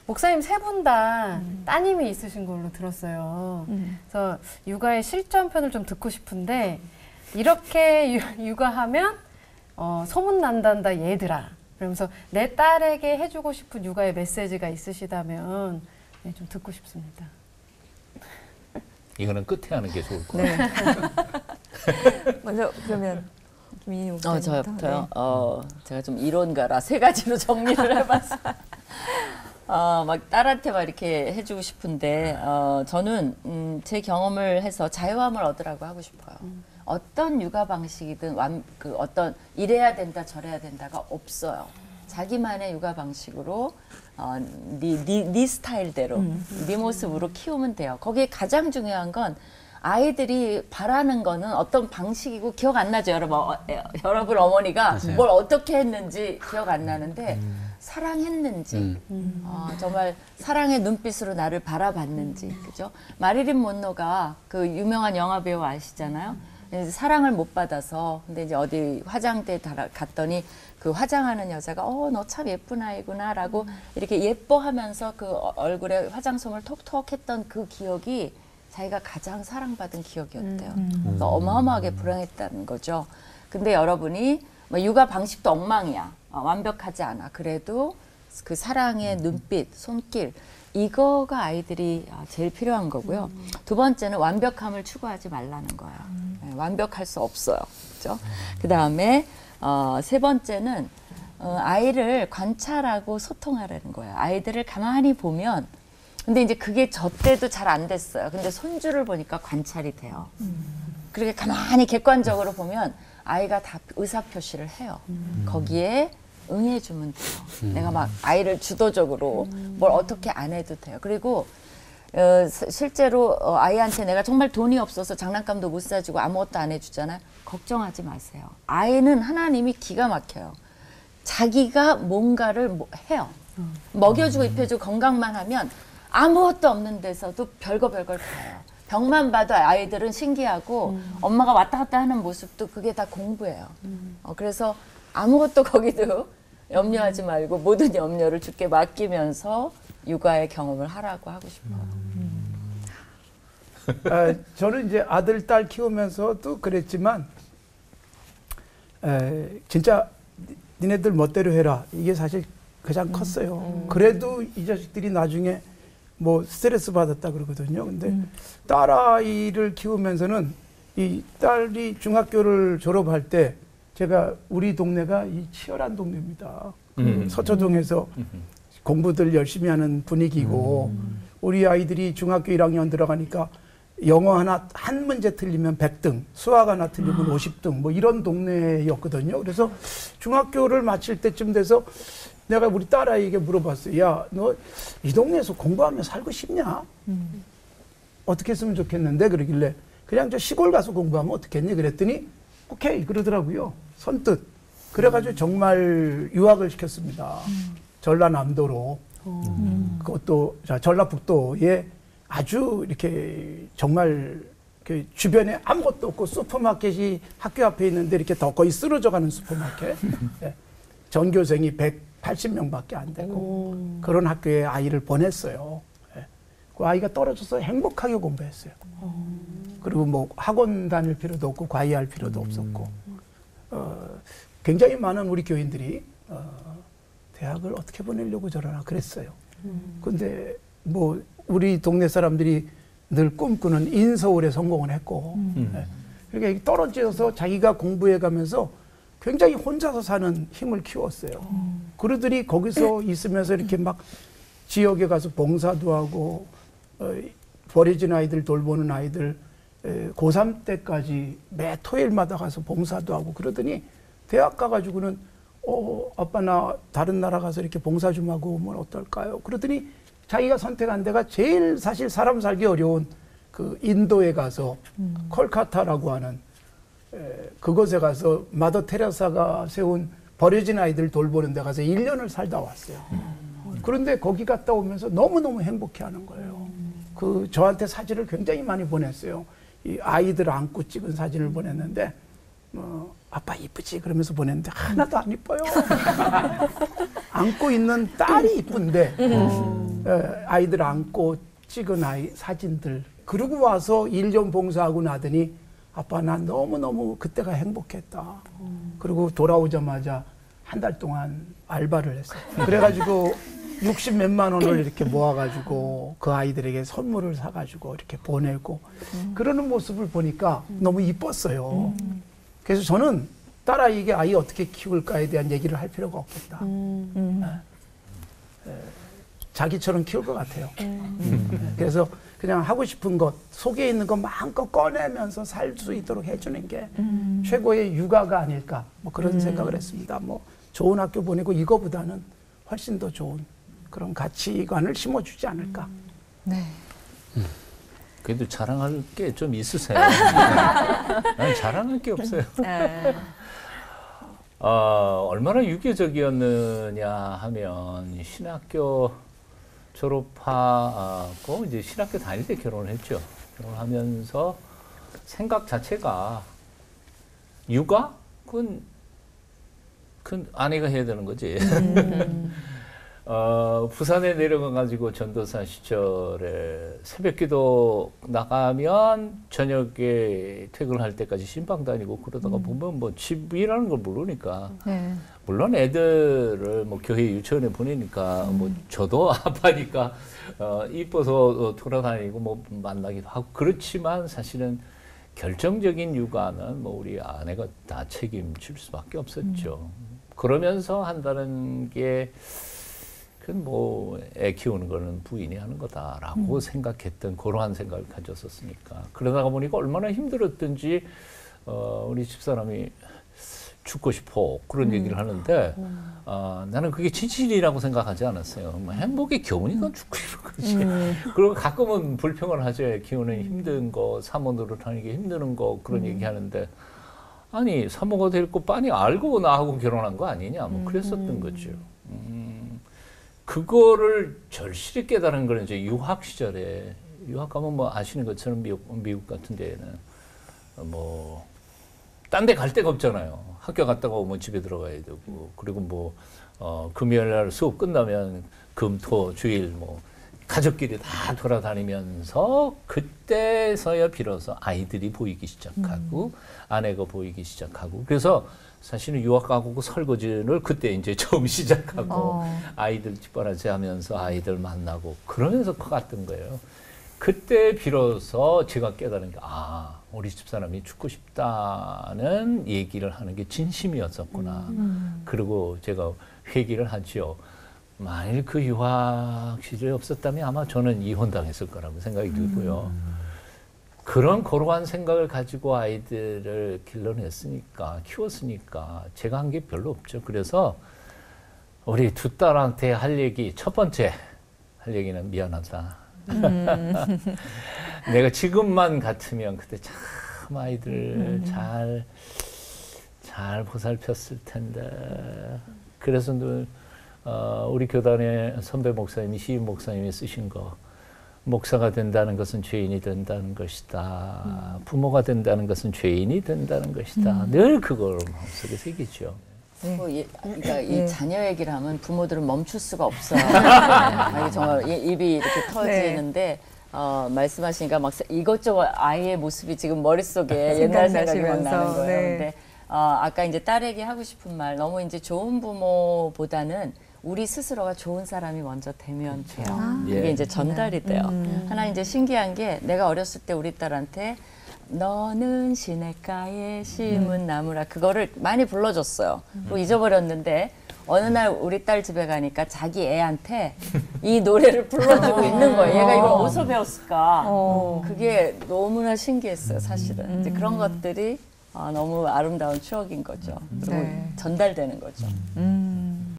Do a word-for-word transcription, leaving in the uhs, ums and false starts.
목사님 세 분 다 음. 따님이 있으신 걸로 들었어요. 음. 그래서 육아의 실전편을 좀 듣고 싶은데 이렇게 유, 육아하면 어, 소문난단다 얘들아. 그러면서 내 딸에게 해주고 싶은 육아의 메시지가 있으시다면 네, 좀 듣고 싶습니다. 이거는 끝에 하는 게 좋을 것 같아요. 네. 먼저 그러면 김인희 목사님부터. 어, 저부터요. 네. 어, 제가 좀 이론가라 세 가지로 정리를 해봤어요. 어, 막 딸한테 막 이렇게 해주고 싶은데 어, 저는 음, 제 경험을 해서 자유함을 얻으라고 하고 싶어요. 음. 어떤 육아 방식이든 완, 그 어떤 이래야 된다 저래야 된다가 없어요. 자기만의 육아 방식으로 어, 네, 네, 네 스타일대로 음. 네 모습으로 키우면 돼요. 거기에 가장 중요한 건 아이들이 바라는 거는 어떤 방식이고 기억 안 나죠. 여러분, 어, 여러분 어머니가 맞아요. 뭘 어떻게 했는지 기억 안 나는데 음. 사랑했는지 음. 어, 정말 사랑의 눈빛으로 나를 바라봤는지 그죠? 마릴린 monroe가 그 유명한 영화 배우 아시잖아요. 사랑을 못 받아서 근데 이제 어디 화장대에 갔더니 그 화장하는 여자가 어, 너 참 예쁜 아이구나라고 음. 이렇게 예뻐하면서 그 얼굴에 화장솜을 톡톡 했던 그 기억이 자기가 가장 사랑받은 기억이었대요. 음. 그러니까 어마어마하게 불행했다는 거죠. 근데 여러분이 뭐 육아 방식도 엉망이야. 어, 완벽하지 않아. 그래도 그 사랑의 눈빛, 손길 이거가 아이들이 제일 필요한 거고요. 음. 두 번째는 완벽함을 추구하지 말라는 거예요. 음. 네, 완벽할 수 없어요. 그렇죠? 그 다음에 어, 세 번째는 어, 아이를 관찰하고 소통하라는 거예요. 아이들을 가만히 보면 근데 이제 그게 저 때도 잘 안 됐어요. 근데 손주를 보니까 관찰이 돼요. 음. 그렇게 가만히 객관적으로 보면 아이가 다 의사표시를 해요. 음. 거기에 응해주면 돼요. 음. 내가 막 아이를 주도적으로 음. 뭘 어떻게 안 해도 돼요. 그리고 어, 실제로 어, 아이한테 내가 정말 돈이 없어서 장난감도 못 사주고 아무것도 안 해주잖아요. 걱정하지 마세요. 아이는 하나님이 기가 막혀요. 자기가 뭔가를 뭐 해요. 음. 먹여주고 입혀주고 건강만 하면 아무것도 없는 데서도 별거 별걸 다 해요. 병만 봐도 아이들은 신기하고 음. 엄마가 왔다 갔다 하는 모습도 그게 다 공부예요. 음. 어, 그래서 아무것도 거기도 염려하지 말고 모든 염려를 주께 맡기면서 육아의 경험을 하라고 하고 싶어요. 음. 아, 저는 이제 아들, 딸 키우면서도 그랬지만 에, 진짜 니네들 멋대로 해라. 이게 사실 가장 컸어요. 음. 그래도 이 자식들이 나중에 뭐 스트레스 받았다 그러거든요. 근데 음. 딸아이를 키우면서는 이 딸이 중학교를 졸업할 때 제가 우리 동네가 이 치열한 동네입니다. 음. 그 서초동에서 음. 공부들 열심히 하는 분위기고 음. 우리 아이들이 중학교 일 학년 들어가니까 영어 하나 한 문제 틀리면 백 등, 수학 하나 틀리면 음. 오십 등 뭐 이런 동네였거든요. 그래서 중학교를 마칠 때쯤 돼서 내가 우리 딸아이에게 물어봤어요. 야, 너 이 동네에서 공부하며 살고 싶냐? 음. 어떻게 했으면 좋겠는데? 그러길래 그냥 저 시골 가서 공부하면 어떻겠니? 그랬더니 오케이 그러더라고요. 선뜻. 그래가지고 정말 유학을 시켰습니다. 음. 전라남도로. 음. 그것도 자, 전라북도에 아주 이렇게 정말 그 주변에 아무것도 없고 슈퍼마켓이 학교 앞에 있는데 이렇게 더 거의 쓰러져가는 슈퍼마켓. 네. 전교생이 백팔십 명밖에 안 되고 오. 그런 학교에 아이를 보냈어요. 네. 그 아이가 떨어져서 행복하게 공부했어요. 오. 그리고 뭐 학원 다닐 필요도 없고 과외할 필요도 음. 없었고 어, 굉장히 많은 우리 교인들이 어, 대학을 어떻게 보내려고 저러나 그랬어요. 음. 근데 뭐 우리 동네 사람들이 늘 꿈꾸는 인서울에 성공을 했고 음. 네. 그러니까 떨어져서 자기가 공부해 가면서 굉장히 혼자서 사는 힘을 키웠어요. 음. 그러더니 거기서 있으면서 이렇게 막 지역에 가서 봉사도 하고 어, 버려진 아이들 돌보는 아이들 에, 고삼 때까지 매 토요일마다 가서 봉사도 하고 그러더니 대학 가가지고는 어, 아빠 나 다른 나라 가서 이렇게 봉사 좀 하고 오면 어떨까요? 그러더니 자기가 선택한 데가 제일 사실 사람 살기 어려운 그 인도에 가서 음. 콜카타라고 하는 에, 그곳에 가서 마더 테레사가 세운 버려진 아이들 돌보는 데 가서 일 년을 살다 왔어요. 음. 그런데 거기 갔다 오면서 너무너무 행복해하는 거예요. 음. 그 저한테 사진을 굉장히 많이 보냈어요. 이 아이들 안고 찍은 사진을 보냈는데 어, 아빠 이쁘지? 그러면서 보냈는데 하나도 안 이뻐요. 안고 있는 딸이 이쁜데 음. 에, 아이들 안고 찍은 아이 사진들. 그러고 와서 일 년 봉사하고 나더니 아빠 난 너무너무 그때가 행복했다. 그리고 돌아오자마자 한 달 동안 알바를 했어요. 그래가지고 육십 몇만 원을 이렇게 모아가지고 그 아이들에게 선물을 사가지고 이렇게 보내고 그러는 모습을 보니까 너무 이뻤어요. 그래서 저는 딸아이에게 아이 어떻게 키울까에 대한 얘기를 할 필요가 없겠다. 에, 에, 자기처럼 키울 것 같아요. 음. 그래서 그냥 하고 싶은 것, 속에 있는 것 마음껏 꺼내면서 살 수 있도록 해주는 게 음. 최고의 육아가 아닐까, 뭐 그런 음. 생각을 했습니다. 뭐 좋은 학교 보내고 이거보다는 훨씬 더 좋은 그런 가치관을 심어주지 않을까. 네. 음. 그래도 자랑할 게 좀 있으세요. 난 자랑할 게 없어요. 어, 얼마나 유교적이었느냐 하면 신학교 졸업하고 이제 신학교 다닐 때 결혼을 했죠. 결혼하면서 생각 자체가 육아? 그건, 그건 아내가 해야 되는 거지. 음. 어, 부산에 내려가가지고 전도사 시절에 새벽기도 나가면 저녁에 퇴근할 때까지 신방 다니고 그러다가 음. 보면 뭐 집이라는 걸 모르니까. 네. 물론 애들을 뭐 교회 유치원에 보내니까 음. 뭐 저도 아빠니까 어, 이뻐서 돌아다니고 뭐 만나기도 하고 그렇지만 사실은 결정적인 육아는 뭐 우리 아내가 다 책임질 수밖에 없었죠. 음. 그러면서 한다는 게 그건 뭐 애 키우는 거는 부인이 하는 거다라고 음. 생각했던 그러한 생각을 가졌었으니까 그러다가 보니까 얼마나 힘들었든지 어, 우리 집사람이 죽고 싶어 그런 음. 얘기를 하는데 음. 어, 나는 그게 진실이라고 생각하지 않았어요. 뭐 행복의 교훈이건 죽고 싶은 거지. 음. 그리고 가끔은 불평을 하죠. 애 키우는 힘든 거, 사모노릇 하는 게 힘드는 거 그런 음. 얘기하는데 아니 사모가 될 거 빤히 알고 나하고 결혼한 거 아니냐 뭐 그랬었던 거죠. 음. 그거를 절실히 깨달은 거는 이제 유학 시절에 유학 가면 뭐 아시는 것처럼 미국, 미국 같은 데에는 뭐 딴 데 갈 데가 없잖아요. 학교 갔다가 오면 집에 들어가야 되고 그리고 뭐 어, 금요일 날 수업 끝나면 금, 토, 주일 뭐 가족끼리 다 돌아다니면서 그때서야 비로소 아이들이 보이기 시작하고 음. 아내가 보이기 시작하고 그래서 사실은 유학 가고 설거지를 그때 이제 처음 시작하고 어. 아이들 뒷바라지 하면서 아이들 만나고 그러면서 커갔던 거예요. 그때 비로소 제가 깨달은 게 아, 우리 집사람이 죽고 싶다는 얘기를 하는 게 진심이었었구나. 음. 그리고 제가 회개를 하지요. 만일 그 유학 시절이 없었다면 아마 저는 이혼당했을 거라고 생각이 들고요. 음. 그런 고루한 생각을 가지고 아이들을 길러냈으니까, 키웠으니까 제가 한 게 별로 없죠. 그래서 우리 두 딸한테 할 얘기, 첫 번째 할 얘기는 미안하다. 음. 내가 지금만 같으면 그때 참 아이들 음. 잘, 잘 보살폈을 텐데. 그래서 늘 어, 우리 교단의 선배 목사님이, 시인 목사님이 쓰신 거 목사가 된다는 것은 죄인이 된다는 것이다. 음. 부모가 된다는 것은 죄인이 된다는 것이다. 음. 늘 그걸 마음속에 새기죠. 네. 뭐 예, 그러니까 네. 이 자녀 얘기를 하면 부모들은 멈출 수가 없어요. 네. 정말 입이 이렇게 터지는데 네. 어, 말씀하시니까 막 이것저것 아이의 모습이 지금 머릿속에 옛날 생각이 막 나는 거예요. 네. 근데 어, 아까 이제 딸에게 하고 싶은 말 너무 이제 좋은 부모보다는 우리 스스로가 좋은 사람이 먼저 되면 돼요. 아, 이게 예. 이제 전달이 돼요. 음. 하나 이제 신기한 게 내가 어렸을 때 우리 딸한테 너는 시냇가에 심은 음. 나무라 그거를 많이 불러줬어요. 음. 그리고 잊어버렸는데 어느 날 우리 딸 집에 가니까 자기 애한테 이 노래를 불러주고 있는 거예요. 얘가 이걸 어디서 배웠을까? 어. 그게 너무나 신기했어요, 사실은. 음. 이제 그런 것들이 어, 너무 아름다운 추억인 거죠. 그리고 네. 전달되는 거죠. 음.